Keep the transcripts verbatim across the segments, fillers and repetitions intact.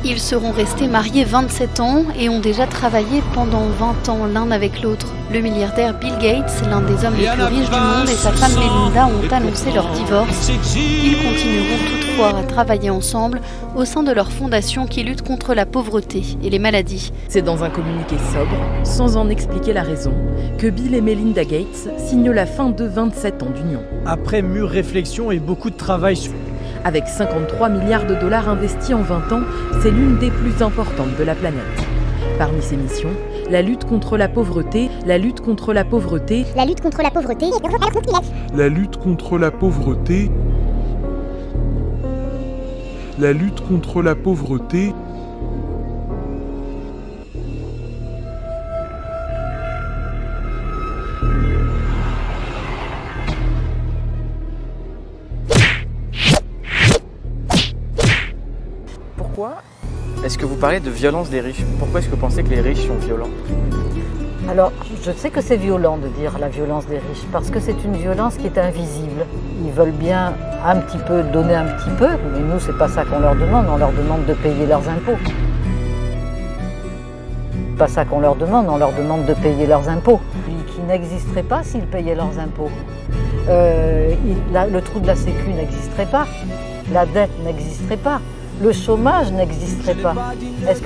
Ils seront restés mariés vingt-sept ans et ont déjà travaillé pendant vingt ans l'un avec l'autre. Le milliardaire Bill Gates, l'un des hommes les plus riches du monde, et sa femme Melinda ont annoncé leur divorce. Ils continueront toutefois à travailler ensemble au sein de leur fondation qui lutte contre la pauvreté et les maladies. C'est dans un communiqué sobre, sans en expliquer la raison, que Bill et Melinda Gates signent la fin de vingt-sept ans d'union. Après mûre réflexion et beaucoup de travail sur... Avec cinquante-trois milliards de dollars investis en vingt ans, c'est l'une des plus importantes de la planète. Parmi ses missions, la lutte contre la pauvreté, la lutte contre la pauvreté, la lutte contre la pauvreté, la lutte contre la pauvreté, la lutte contre la pauvreté, Pourquoi est-ce que vous parlez de violence des riches? Pourquoi est-ce que vous pensez que les riches sont violents? Alors, je sais que c'est violent de dire la violence des riches, parce que c'est une violence qui est invisible. Ils veulent bien un petit peu donner un petit peu, mais nous, c'est pas ça qu'on leur demande, on leur demande de payer leurs impôts. C'est pas ça qu'on leur demande, on leur demande de payer leurs impôts, qui n'existeraient pas s'ils payaient leurs impôts. Euh, il, la, le trou de la sécu n'existerait pas, la dette n'existerait pas. Le chômage n'existerait pas. Est-ce que...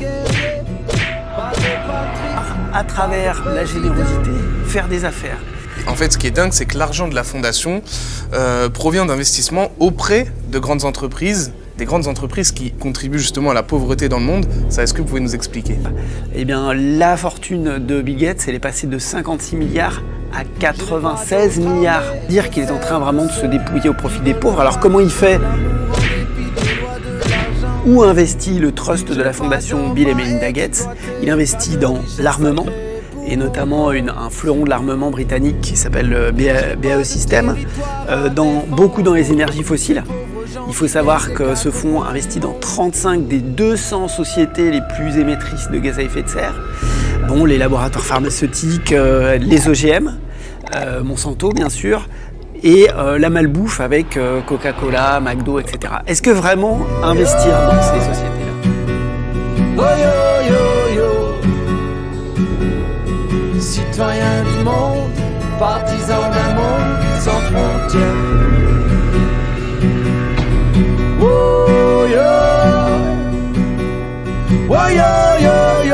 À travers la générosité, faire des affaires. En fait, ce qui est dingue, c'est que l'argent de la fondation euh, provient d'investissements auprès de grandes entreprises, des grandes entreprises qui contribuent justement à la pauvreté dans le monde. Ça, est-ce que vous pouvez nous expliquer? Eh bien, la fortune de Bill Gates, elle est passée de cinquante-six milliards à quatre-vingt-seize milliards. Dire qu'il est en train vraiment de se dépouiller au profit des pauvres. Alors comment il fait? Où investit le trust de la fondation Bill et Melinda Gates? Il investit dans l'armement, et notamment une, un fleuron de l'armement britannique qui s'appelle B A E System, euh, dans, beaucoup dans les énergies fossiles. Il faut savoir que ce fonds investit dans trente-cinq des deux cents sociétés les plus émettrices de gaz à effet de serre. Bon, les laboratoires pharmaceutiques, euh, les O G M, euh, Monsanto bien sûr, et euh, la malbouffe avec euh, Coca-Cola, McDo, et cetera. Est-ce que vraiment investir dans ces sociétés-là? Oh yo yo yo, citoyen du monde, partisan d'un monde sans frontières. Oh yo, oh yo yo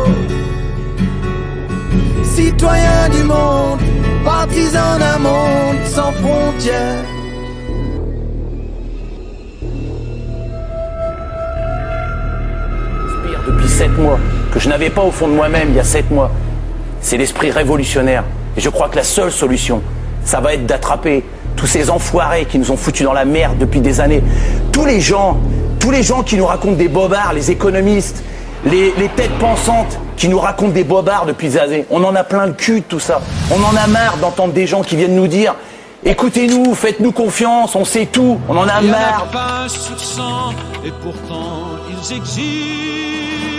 yo, citoyen du monde, partisan d'un monde sans frontières. Depuis sept mois, que je n'avais pas au fond de moi-même il y a sept mois, c'est l'esprit révolutionnaire. Et je crois que la seule solution, ça va être d'attraper tous ces enfoirés qui nous ont foutus dans la merde depuis des années. Tous les gens, tous les gens qui nous racontent des bobards, les économistes, les, les têtes pensantes qui nous racontent des bobards depuis des années. On en a plein le cul de tout ça. On en a marre d'entendre des gens qui viennent nous dire « Écoutez-nous, faites-nous confiance, on sait tout, on en a marre ». Et pourtant ils existent.